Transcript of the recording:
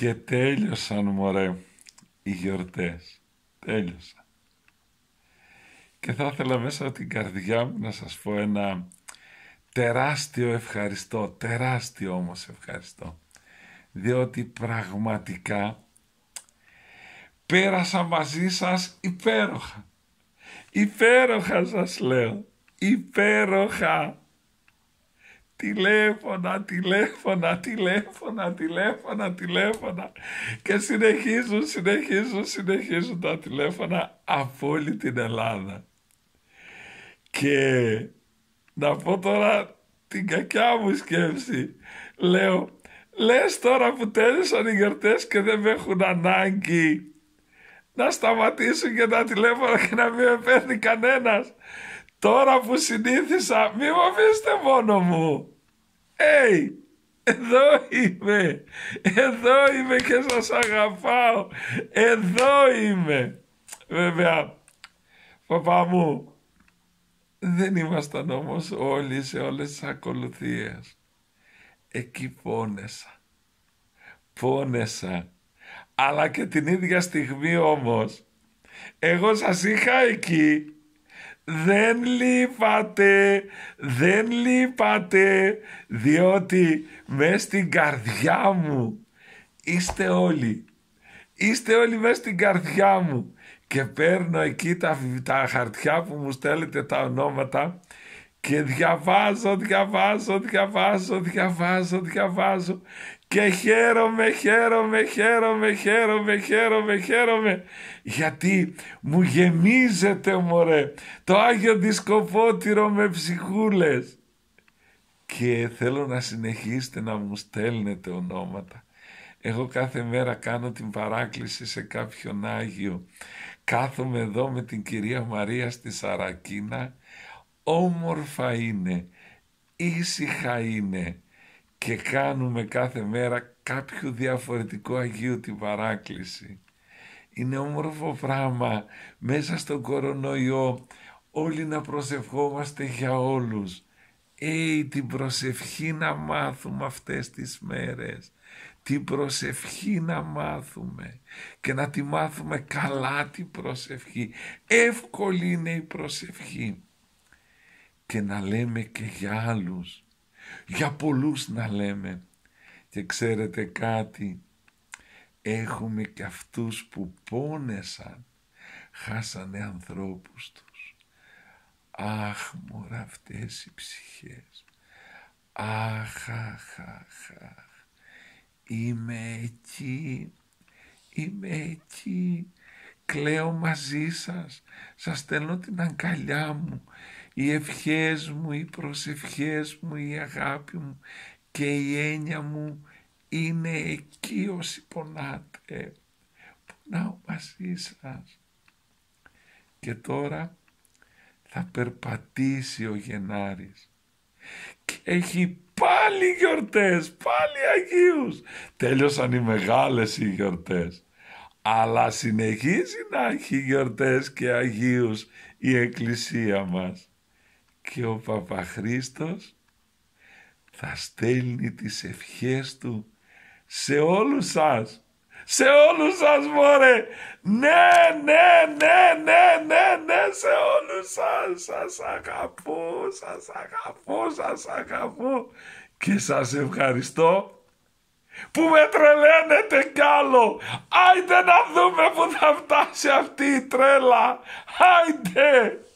Και τέλειωσαν, μωρέ, οι γιορτές. Τέλειωσαν. Και θα ήθελα μέσα από την καρδιά μου να σας πω ένα τεράστιο ευχαριστώ. Τεράστιο όμως ευχαριστώ. Διότι πραγματικά πέρασα μαζί σας υπέροχα. Υπέροχα σας λέω. Υπέροχα. Τηλέφωνα και συνεχίζουν τα τηλέφωνα από όλη την Ελλάδα. Και να πω τώρα την κακιά μου σκέψη. Λέω, λες τώρα που τέλειωσαν οι γιορτές και δεν με έχουν ανάγκη να σταματήσουν και τα τηλέφωνα και να μην με παίρνει κανένας. Τώρα που συνήθισα, μη μου αφήσετε μόνο μου. Εδώ είμαι και σας αγαπάω. Εδώ είμαι. Βέβαια, παπά μου, δεν ήμασταν όμως όλοι σε όλες τις ακολουθίες. Εκεί πόνεσα. Αλλά και την ίδια στιγμή όμως, εγώ σας είχα εκεί. Δεν λείπατε, διότι μες στην καρδιά μου είστε όλοι μες στην καρδιά μου. Και παίρνω εκεί τα χαρτιά που μου στέλνετε τα ονόματα και διαβάζω και χαίρομαι γιατί μου γεμίζετε, μωρέ, το Άγιο Δισκοπότηρο με ψυχούλες. Και θέλω να συνεχίσετε να μου στέλνετε ονόματα. Εγώ κάθε μέρα κάνω την παράκληση σε κάποιον Άγιο. Κάθομαι εδώ με την κυρία Μαρία στη Σαρακίνα. Όμορφα είναι, ήσυχα είναι και κάνουμε κάθε μέρα κάποιο διαφορετικό Αγίου την παράκληση. Είναι όμορφο πράγμα μέσα στον κορονοϊό όλοι να προσευχόμαστε για όλους. Την προσευχή να μάθουμε αυτές τις μέρες. Την προσευχή να μάθουμε και να τη μάθουμε καλά την προσευχή. Εύκολη είναι η προσευχή. Και να λέμε και για άλλους, για πολλούς να λέμε. Και ξέρετε κάτι, έχουμε και αυτούς που πόνεσαν, χάσανε ανθρώπους τους. Αχ, μωρά, αυτές οι ψυχές. Αχ. Είμαι εκεί, κλαίω μαζί σας, σας στέλνω την αγκαλιά μου, οι ευχές μου, οι προσευχές μου, η αγάπη μου και η έννοια μου είναι εκεί όσοι πονάτε. Πονάω μαζί σας. Και τώρα θα περπατήσει ο Γενάρης και έχει πάλι γιορτές, πάλι Αγίους. Τέλειωσαν οι μεγάλες οι γιορτές, αλλά συνεχίζει να έχει γιορτές και Αγίους η Εκκλησία μας. Και ο Παπαχρήστος θα στέλνει τις ευχές του σε όλους σας. Σε όλους σας, μωρέ. Ναι, σε όλους σας. Σας αγαπώ. Και σας ευχαριστώ που με τρελαίνετε κι άλλο. Άιντε να δούμε που θα φτάσει αυτή η τρέλα. Άιντε.